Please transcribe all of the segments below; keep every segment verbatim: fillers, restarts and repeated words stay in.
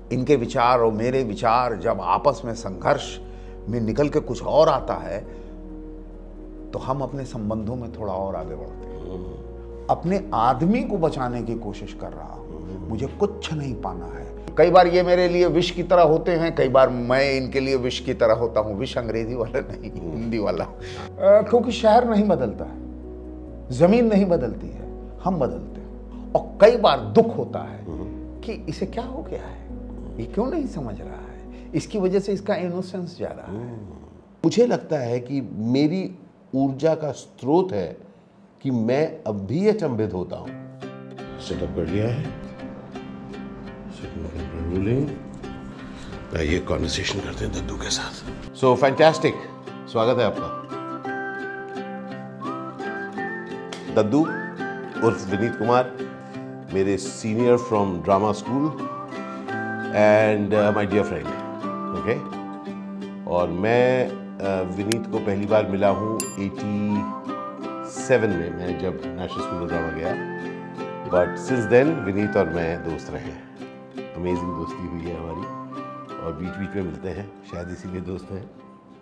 इनके विचार और मेरे विचार जब आपस में संघर्ष में निकल के कुछ और आता है तो हम अपने संबंधों में थोड़ा और आगे बढ़ते हैं। अपने आदमी को बचाने की कोशिश कर रहा हूं, मुझे कुछ नहीं पाना है। कई बार ये मेरे लिए विष की तरह होते हैं, कई बार मैं इनके लिए विष की तरह होता हूं। विष अंग्रेजी वाला नहीं, हिंदी वाला। क्योंकि शहर नहीं बदलता है, जमीन नहीं बदलती है, हम बदलते हैं। और कई बार दुख होता है कि इसे क्या हो गया है, ये क्यों नहीं समझ रहा है, इसकी वजह से इसका इनोसेंस जा रहा है। मुझे लगता है कि मेरी ऊर्जा का स्रोत है कि मैं अब भी अचंभित होता हूं। सेटअप कर लिया है, ये कॉन्वर्सेशन करते हैं दद्दू के साथ। सो फैंटास्टिक, स्वागत है आपका। दद्दू उर्फ विनीत कुमार, मेरे senior from drama school and my dear friend, okay. और मैं uh, विनीत को पहली बार मिला हूँ सत्तासी में, मैं जब नेशनल स्कूल ऑफ ड्रामा गया। बट सिंस देन विनीत और मैं दोस्त रहे हैं, अमेजिंग दोस्ती हुई है हमारी, और बीच बीच में मिलते हैं, शायद इसीलिए दोस्त हैं।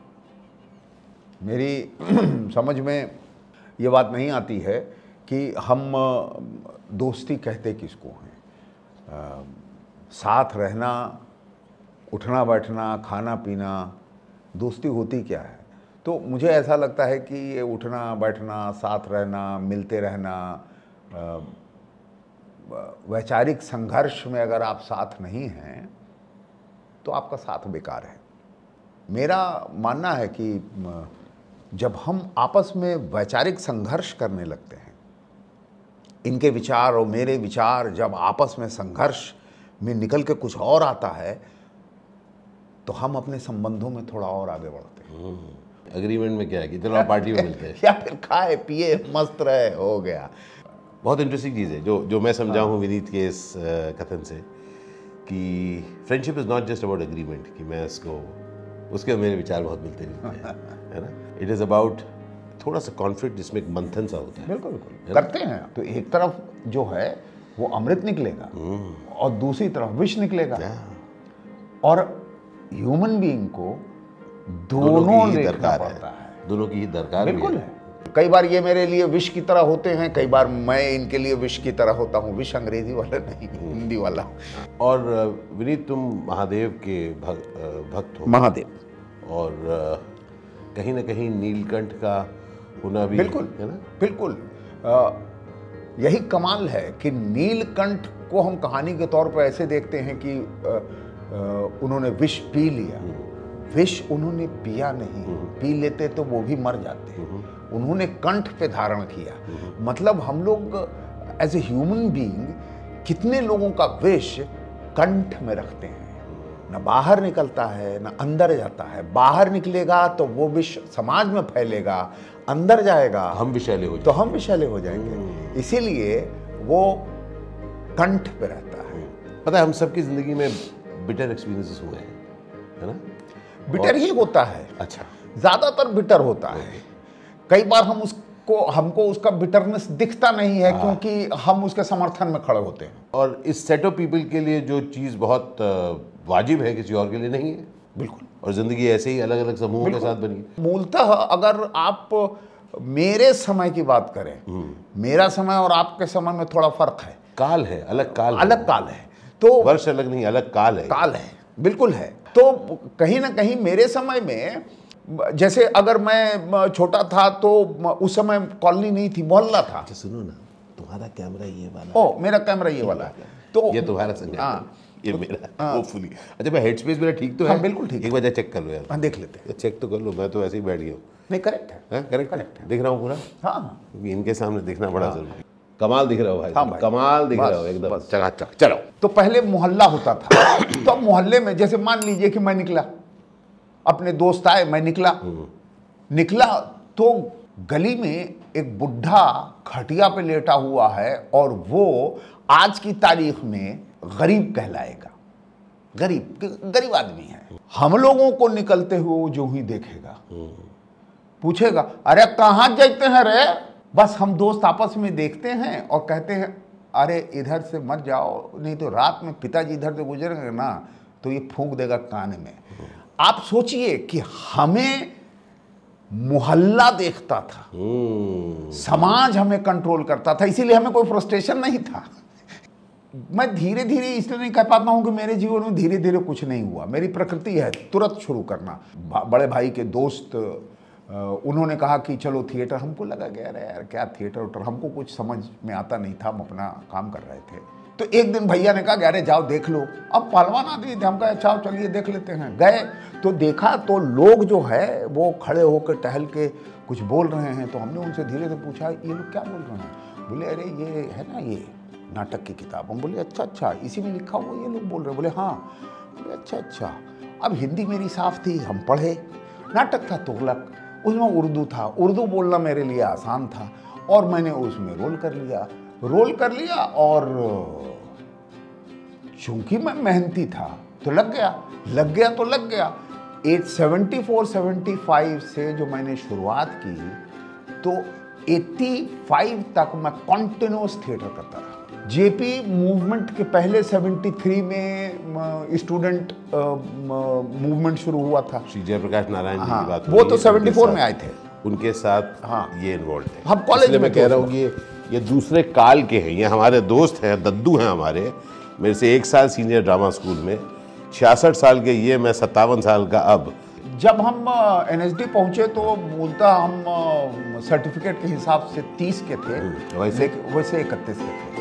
मेरी समझ में ये बात नहीं आती है कि हम दोस्ती कहते किसको हैं। साथ रहना, उठना बैठना, खाना पीना, दोस्ती होती क्या है। तो मुझे ऐसा लगता है कि ये उठना बैठना, साथ रहना, मिलते रहना, वैचारिक संघर्ष में अगर आप साथ नहीं हैं तो आपका साथ बेकार है। मेरा मानना है कि जब हम आपस में वैचारिक संघर्ष करने लगते हैं, इनके विचार और मेरे विचार जब आपस में संघर्ष में निकल के कुछ और आता है तो हम अपने संबंधों में थोड़ा और आगे बढ़ते हैं। एग्रीमेंट में क्या है कि चलो आप पार्टी में मिलते हैं या फिर खाए पिए मस्त रहे, हो गया। बहुत इंटरेस्टिंग चीज़ है जो जो मैं समझा हूँ विनीत के इस कथन से, कि friendship is not just about agreement कि मैं इसको, उसके मेरे विचार बहुत मिलते नहीं हैं, है ना। इट इज़ अबाउट थोड़ा सा कॉन्फ्लिक्ट जिसमें एक मंथन सा होता है। बिल्कुल बिल्कुल करते हैं। तो एक तरफ जो है वो अमृत निकलेगा और दूसरी तरफ विष निकलेगा। और ह्यूमन बीइंग को दोनों की दरकार है, है, दोनों की ही दरकार बिल्कुल है। कई बार ये मेरे लिए विष की तरह होते हैं, कई बार मैं इनके लिए विष की तरह होता हूँ। विष अंग्रेजी वाला नहीं, हिंदी वाला। और विनीत, तुम महादेव के भग, भक्त हो। महादेव। और कहीं ना कहीं नीलकंठ का होना भी, बिल्कुल है ना। बिल्कुल आ, यही कमाल है कि नीलकंठ को हम कहानी के तौर पर ऐसे देखते हैं कि आ, आ, उन्होंने विष पी लिया। विष उन्होंने पिया नहीं, पी लेते तो वो भी मर जाते। उन्होंने कंठ पे धारण किया। मतलब हम लोग एज ए ह्यूमन बीइंग कितने लोगों का विष कंठ में रखते हैं, ना बाहर निकलता है ना अंदर जाता है। बाहर निकलेगा तो वो विष समाज में फैलेगा, अंदर जाएगा हम विषैले हो तो हम विषैले हो जाएंगे। इसीलिए वो कंठ पे रहता है। पता है, हम सबकी जिंदगी में बिटर एक्सपीरियंसेस हुए हैं, है ना। बिटर ही होता है। अच्छा, ज्यादातर बिटर होता है। कई बार हम उसको हमको उसका बिटरनेस दिखता नहीं है क्योंकि हम उसके समर्थन में खड़े होते हैं। और इस सेट ऑफ पीपल के लिए जो चीज़ बहुत वाजिब है किसी और के लिए नहीं है। बिल्कुल। और जिंदगी ऐसे ही अलग अलग समूहों के साथ बनी। मूलतः अगर आप मेरे समय की बात करें, मेरा समय और आपके समय में थोड़ा फर्क है। काल है, अलग काल अलग काल है। तो वर्ष अलग नहीं, अलग काल है। काल है, बिल्कुल है। तो कहीं ना कहीं मेरे समय में, जैसे अगर मैं छोटा था तो उस समय कॉलोनी नहीं थी, मोहल्ला था। अच्छा सुनो ना, तुम्हारा कैमरा ये वाला। ओ, मेरा कैमरा ये वाला है। तो ये तुम्हारा संज्ञा, हाँ, ये मेरा होपफुली। अच्छा, मैं हेड स्पेस मेरा ठीक तो है? हाँ, बिल्कुल ठीक। एक बार चेक कर लो यार। हाँ, देख लेते हैं। चेक तो कर लो, मैं तो ऐसे ही बैठ गया हूँ। नहीं, करेक्ट है। करेक्ट करेक्ट दिख रहा हूँ पूरा। हाँ, क्योंकि इनके सामने दिखना बड़ा जरूरी। कमाल दिख रहा हो भाई, हाँ भाई, कमाल दिख रहा हो एकदम चकाचक। चलो, तो पहले मोहल्ला होता था। तो अब मोहल्ले में जैसे मान लीजिए कि मैं निकला, अपने दोस्त आए, मैं निकला निकला तो गली में एक बुढ़ा खटिया पे लेटा हुआ है और वो आज की तारीख में गरीब कहलाएगा। गरीब गरीब आदमी है। हम लोगों को निकलते हुए वो जो ही देखेगा, पूछेगा, अरे कहाँ जाते हैं रे। बस हम दोस्त आपस में देखते हैं और कहते हैं, अरे इधर से मत जाओ, नहीं तो रात में पिताजी इधर से गुजरेंगे ना तो ये फूंक देगा कान में। आप सोचिए कि हमें मोहल्ला देखता था, समाज हमें कंट्रोल करता था, इसीलिए हमें कोई फ्रस्ट्रेशन नहीं था। मैं धीरे धीरे इसलिए नहीं कह पाता हूं कि मेरे जीवन में धीरे धीरे कुछ नहीं हुआ। मेरी प्रकृति है तुरंत शुरू करना। बड़े भाई के दोस्त उन्होंने कहा कि चलो थिएटर, हमको लगा कि अरे यार क्या थिएटर उटर, हमको कुछ समझ में आता नहीं था, हम अपना काम कर रहे थे। तो एक दिन भैया ने कहा कि अरे जाओ देख लो। अब पहलवान आदमी थे, हम कहा अच्छा चलिए देख लेते हैं। गए तो देखा तो लोग जो है वो खड़े होकर टहल के कुछ बोल रहे हैं। तो हमने उनसे धीरे से पूछा ये लोग क्या बोल रहे हैं? बोले अरे ये है ना ये नाटक की किताब। हम बोले अच्छा अच्छा इसी में लिखा हुआ ये लोग बोल रहे हैं? बोले हाँ। बोले अच्छा अच्छा। अब हिंदी मेरी साफ थी, हम पढ़े। नाटक था तुगलक, उसमें उर्दू था, उर्दू बोलना मेरे लिए आसान था और मैंने उसमें रोल कर लिया रोल कर लिया और चूंकि मैं मेहनती था तो लग गया लग गया तो लग गया। At seventy four seventy five से जो मैंने शुरुआत की तो पचासी तक मैं कॉन्टिन्यूस थिएटर करता रहा। जेपी मूवमेंट के पहले तिहत्तर में स्टूडेंट मूवमेंट शुरू हुआ था। श्री जयप्रकाश नारायण जी हाँ, की बात वो तो चौहत्तर में आए थे, उनके साथ हाँ ये इन्वॉल्व थे। हम कॉलेज में कह रहा हूँ ये ये दूसरे काल के हैं, ये हमारे दोस्त हैं, दद्दू हैं हमारे, मेरे से एक साल सीनियर ड्रामा स्कूल में, छियासठ साल के ये, मैं सत्तावन साल का। अब जब हम एन एस डी पहुंचे तो बोलता हम सर्टिफिकेट के हिसाब से तीस के थे, वैसे वैसे इकतीस के थे।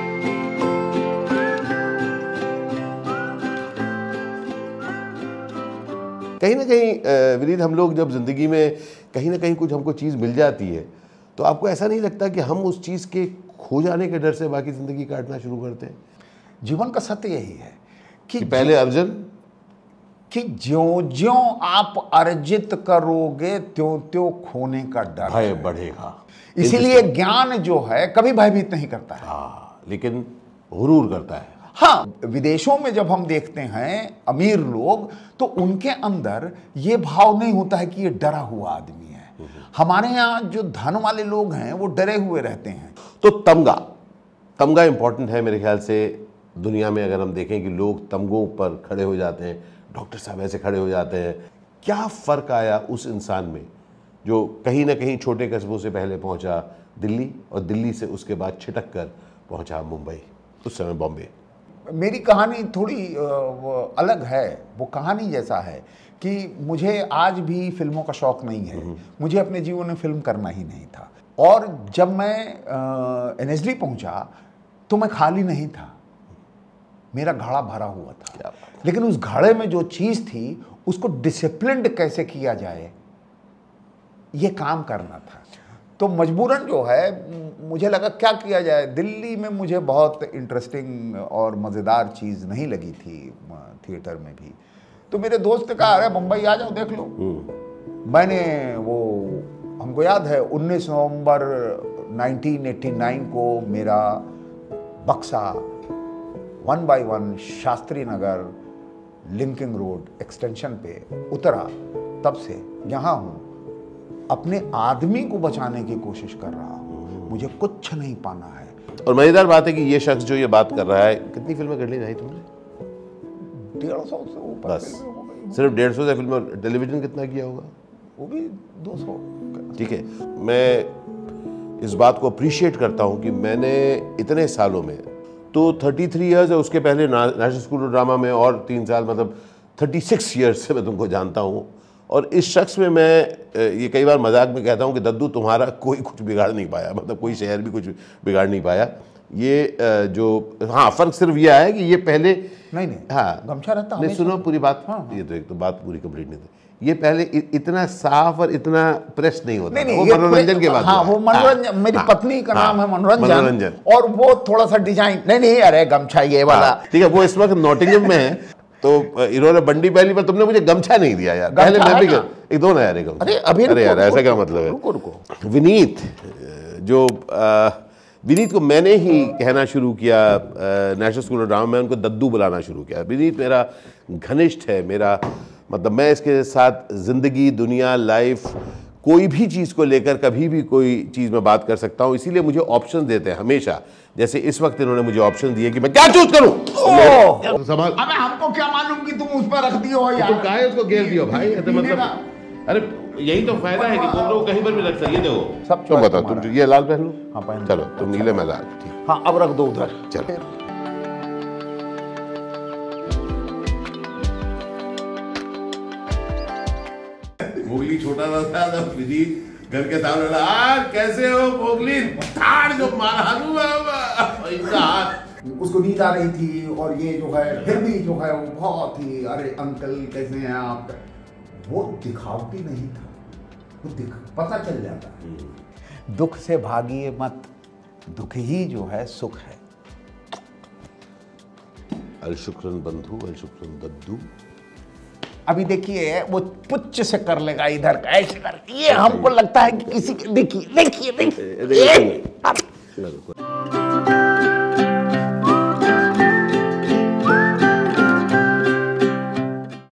कहीं ना कहीं विनीत, हम लोग जब जिंदगी में कहीं ना कहीं कुछ हमको चीज़ मिल जाती है तो आपको ऐसा नहीं लगता कि हम उस चीज़ के खो जाने के डर से बाकी ज़िंदगी काटना शुरू करते हैं? जीवन का सत्य यही है कि, कि पहले अर्जन कि ज्यों ज्यों आप अर्जित करोगे त्यों त्यों खोने का डर भय बढ़ेगा। इसीलिए ज्ञान जो है कभी भयभीत नहीं करता है, हाँ, लेकिन हुरूर करता है। हाँ, विदेशों में जब हम देखते हैं अमीर लोग तो उनके अंदर ये भाव नहीं होता है कि ये डरा हुआ आदमी है। हमारे यहाँ जो धन वाले लोग हैं वो डरे हुए रहते हैं। तो तमगा तमगा इंपॉर्टेंट है मेरे ख्याल से दुनिया में। अगर हम देखें कि लोग तमगों पर खड़े हो जाते हैं, डॉक्टर साहब ऐसे खड़े हो जाते हैं, क्या फ़र्क आया उस इंसान में जो कहीं ना कहीं छोटे कस्बों से पहले पहुंचा दिल्ली और दिल्ली से उसके बाद छिटक कर पहुंचा मुंबई, उस समय बॉम्बे? मेरी कहानी थोड़ी अलग है। वो कहानी जैसा है कि मुझे आज भी फिल्मों का शौक नहीं है, मुझे अपने जीवन में फिल्म करना ही नहीं था। और जब मैं एन एस डी पहुंचा तो मैं खाली नहीं था, मेरा घड़ा भरा हुआ था। लेकिन उस घड़े में जो चीज़ थी उसको डिसिप्लिन्ड कैसे किया जाए ये काम करना था। तो मजबूरन जो है मुझे लगा क्या किया जाए। दिल्ली में मुझे बहुत इंटरेस्टिंग और मज़ेदार चीज़ नहीं लगी थी थिएटर में भी। तो मेरे दोस्त ने कहा अरे मुंबई आ जाओ देख लो। मैंने वो, हमको याद है उन्नीस नवंबर उन्नीस सौ नवासी को मेरा बक्सा one by one Shastri Nagar Linking Road Extension पे उतरा। तब से यहाँ हूँ, अपने आदमी को बचाने की कोशिश कर रहा हूँ, मुझे कुछ नहीं पाना है। और मजेदार बात है कि ये शख्स जो ये बात कर रहा है, कितनी फिल्में कर ली भाई तुमने? डेढ़ सौ से ऊपर बस सिर्फ डेढ़ सौ से फिल्म। टेलीविजन कितना किया होगा? वो भी दो सौ। ठीक है, मैं इस बात को अप्रिशिएट करता हूँ कि मैंने इतने सालों में तो तैंतीस इयर्स है, उसके पहले नेशनल स्कूल ऑफ ड्रामा में और तीन साल, मतलब छत्तीस इयर्स से मैं तुमको जानता हूँ। और इस शख्स में मैं ये कई बार मजाक में कहता हूँ कि दद्दू तुम्हारा कोई कुछ बिगाड़ नहीं पाया, मतलब कोई शहर भी कुछ बिगाड़ नहीं पाया। ये जो, हाँ, फ़र्क सिर्फ ये आया कि ये पहले नहीं नहीं हाँ गमछा रहता। नहीं, सुनो पूरी बात। हाँ, हाँ। ये तो एक तो बात पूरी कंप्लीट नहीं थी। ये पहले इतना साफ और इतना प्रेस नहीं होता, नहीं, नहीं, वो मनोरंजन के बाद। हाँ, वो मनोरंजन। मेरी हाँ, पत्नी का हाँ, नाम है मनोरंजन, मनोरंजन, और वो थोड़ा सा डिजाइन नहीं नहीं अरे गमछा ये वाला। ठीक है, वो इस वक्त नॉटिंघम में है, तो इन्होंने बंडी पहली पर, तुमने मुझे गमछा नहीं दिया यार। पहले मैं भी एक दो ना यार गमछा। अरे अभी अरे यार ऐसा क्या मतलब है? रुको रुको। विनीत, जो विनीत को मैंने ही कहना शुरू किया नेशनल स्कूल ऑफ ड्रामा में, उनको दद्दू बुलाना शुरू किया। विनीत मेरा घनिष्ठ है, मेरा मतलब मैं इसके साथ ज़िंदगी, दुनिया, लाइफ कोई भी चीज़ को लेकर कभी भी कोई चीज़ में बात कर सकता हूँ, इसीलिए मुझे ऑप्शन देते हैं हमेशा। जैसे इस वक्त इन्होंने मुझे ऑप्शन दिए कि मैं क्या चूज करूं। संभाल। अबे हमको क्या मालूम कि तुम उस पर रख दियो हो यार। तुम काहे उसको घेर दियो भाई, तो मतलब अरे यही तो फायदा है कि कोबरा को कहीं पर भी रख सकते। ये देखो सब तुम बताओ, तुम ये लाल पहन लो। हाँ पहन। चलो तुम नीले में लाल, ठीक। हाँ अब रख दो उधर। चलो मोगली छोटा सा था, विनीत घर के सामने बोला, "आ, कैसे हो मोगली?" थाड़ जो मारा इनका हाथ। उसको नींद आ रही थी और ये जो है फिर भी जो है वो बहुत ही, अरे अंकल कैसे हैं आप, वो दिखावटी नहीं था, वो दिख पता चल जाता है। दुख से भागिए मत, दुख ही जो है सुख है। अल शुक्रन बंधु अल शुक्रन दद्दू। अभी देखिए वो पुच्छ से कर लेगा इधर का, ऐसे कर, ये हमको लगता है कि किसी के, देखिए देखिए देखिए